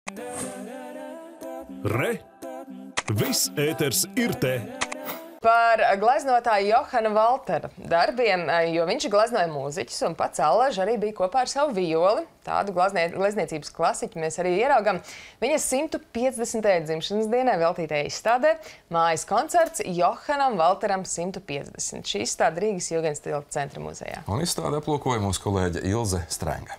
Re! Viss ēters ir te! Par gleznotāju Johana Valtera darbiem, jo viņš gleznoja mūziķus un pats allaž arī bija kopā ar savu violi. Tādu glezniecības klasiķu mēs arī ieraugam viņa 150. dzimšanas dienai veltītajai izstādē mājas koncerts Johanam Valteram 150. Šī izstāde Rīgas Jugendstila centra muzejā. Un izstāde aplūkoja mūsu kolēģe Ilze Strenga.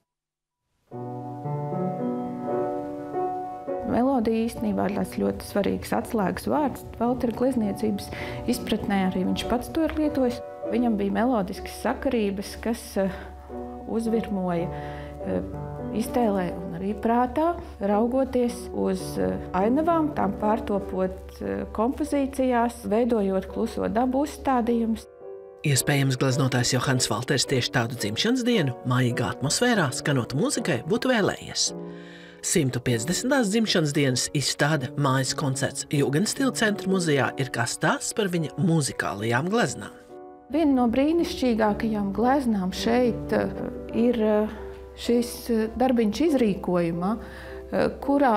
Melodija īstenībā ir ļoti svarīgs atslēgas vārds. Valtera glezniecības izpratnē arī viņš pats to ir lietojis. Viņam bija melodiskas sakarības, kas uzvirmoja iztēlē un arī prātā, raugoties uz ainavām, tām pārtopot kompozīcijās, veidojot kluso dabu uzstādījumus. Iespējams, gleznotājs Johans Valters tieši tādu dzimšanas dienu, mājīgā atmosfērā, skanot mūzikai, būtu vēlējies. 150. dzimšanas dienas izstāde mājas koncerts Jugendstila centra muzejā ir kā stāsts par viņa muzikālajām gleznām. Viena no brīnišķīgākajām gleznām šeit ir šis darbiņš izrīkojumā, kurā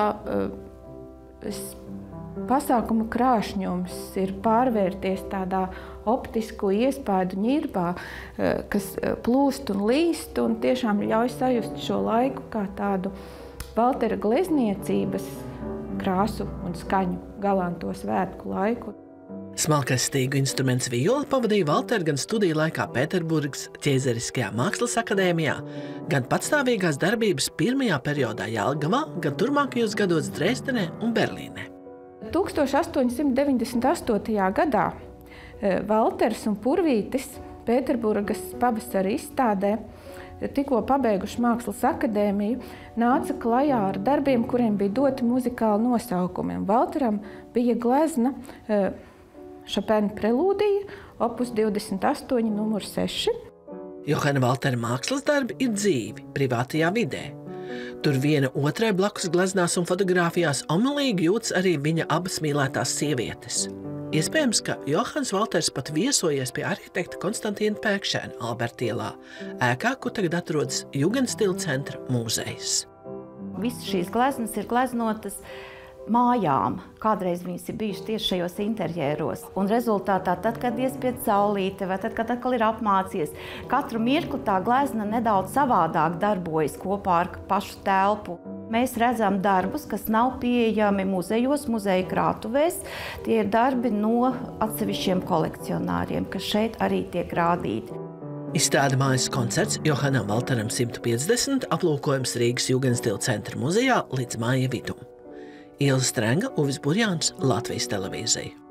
pasākuma krāšņums ir pārvērties tādā optisku iespaidu ņirbā, kas plūst un līst un tiešām ļauj sajust šo laiku kā tādu Valtera glezniecības krāsu un skaņu galanto svētku laiku. Smalkais stīgu instruments violi pavadīja Valtera gan studiju laikā Pēterburgas Ķeizeriskajā mākslas akadēmijā, gan patstāvīgās darbības pirmajā periodā Jelgavā, gan turmākajos gados Dresdenē un Berlīnē. 1898. gadā Valters un Purvītis Pēterburgas pavasara izstādē, tikko pabeiguši mākslas akadēmiju, nāca klajā ar darbiem, kuriem bija doti muzikāli nosaukumi. Valteram bija glezna Chopina prelūdija, opus 28, numur 6. Johana Valtera mākslas darbi ir dzīvi, privātajā vidē. Tur viena otrai blakus gleznās un fotogrāfijās omulīgi jūtas arī viņa abas mīlētās sievietes. Iespējams, ka Johans Valters pat viesojies pie arhitekta Konstantīna Pēkšēna Albertielā, ēkā, kur tagad atrodas Jugendstila centra mūzejs. Visas šīs gleznas ir gleznotas mājām. Kādreiz viņas ir bijušas tieši šajos interjeros. Un rezultātā, tad, kad iespied saulīte, vai tad, kad atkal ir apmācies, katru mirkli tā glezna nedaudz savādāk darbojas kopā ar pašu telpu. Mēs redzam darbus, kas nav pieejami muzejos, muzeja krātuvēs. Tie ir darbi no atsevišķiem kolekcionāriem, kas šeit arī tiek rādīti. Izstāde mājas koncerts Johanam Valteram 150 aplūkojums Rīgas Jugendstila centra muzejā līdz māja vidum. Ilze Strenga, Uvis Burjāns, Latvijas televīzija.